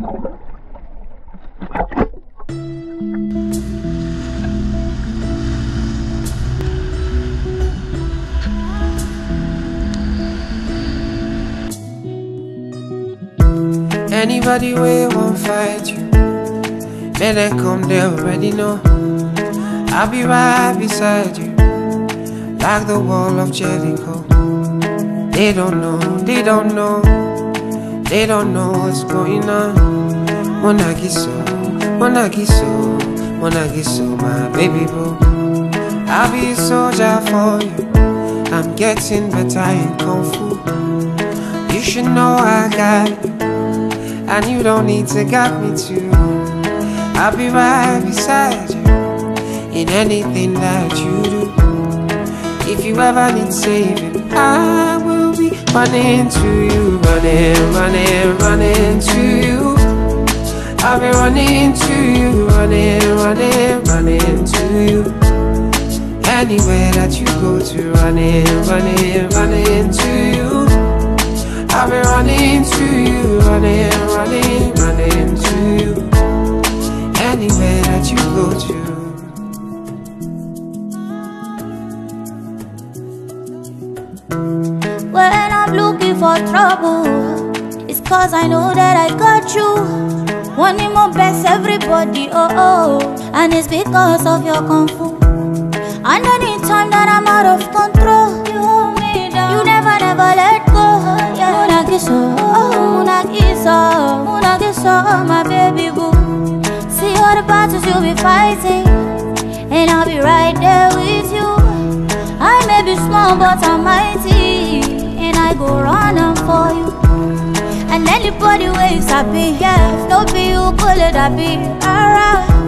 Anybody way won't fight you, may they come, they already know. I'll be right beside you, like the wall of Jericho. They don't know, they don't know, they don't know what's going on. Monagiso, Monagiso, Monagiso, my baby boo. I'll be a soldier for you, I'm getting better in Kung Fu. You should know I got you, and you don't need to guide me too. I'll be right beside you in anything that you do. If you ever need saving, I will be running to you, running, running, running to you. I'll be running to you, running, running, running to you. Anywhere that you go to, running, running, running to you. I'll be running to you, running, running, running to you. Anywhere that you go to. When I'm looking for trouble, it's cause I know that I got you. Wanting my best, everybody, oh oh. And it's because of your Kung Fu. And anytime that I'm out of control, you hold me down, you never, never let go. Munagiso, Munagiso, Munagiso, my baby boo. See all the battles you'll be fighting, and I'll be right there with you. I may be small but I'm mighty, and I go running for you. And anybody waves happy, yeah, no be you pull it, I be alright.